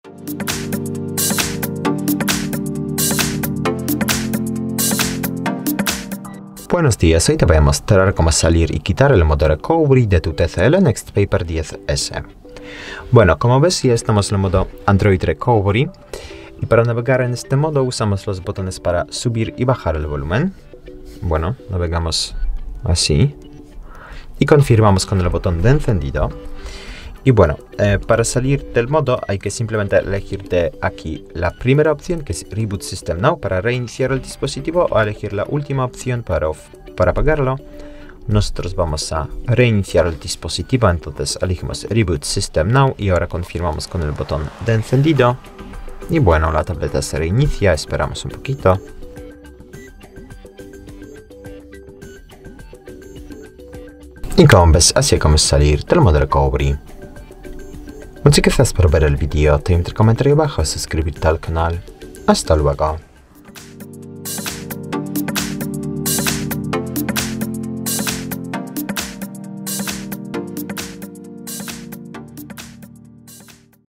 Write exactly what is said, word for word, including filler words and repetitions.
Buenos días, hoy te voy a mostrar cómo salir y quitar el modo recovery de tu T C L Nextpaper diez S. Bueno, como ves ya estamos en el modo Android Recovery y para navegar en este modo usamos los botones para subir y bajar el volumen. Bueno, navegamos así y confirmamos con el botón de encendido. Y bueno, eh, para salir del modo hay que simplemente elegir de aquí la primera opción, que es Reboot System Now, para reiniciar el dispositivo, o elegir la última opción para, para apagarlo. Nosotros vamos a reiniciar el dispositivo, entonces elegimos Reboot System Now y ahora confirmamos con el botón de encendido. Y bueno, la tableta se reinicia, esperamos un poquito. Y como ves, así es como salir del modo recovery. Muchas gracias por ver el vídeo, te invito a comentar abajo y suscribirte al canal. Hasta luego.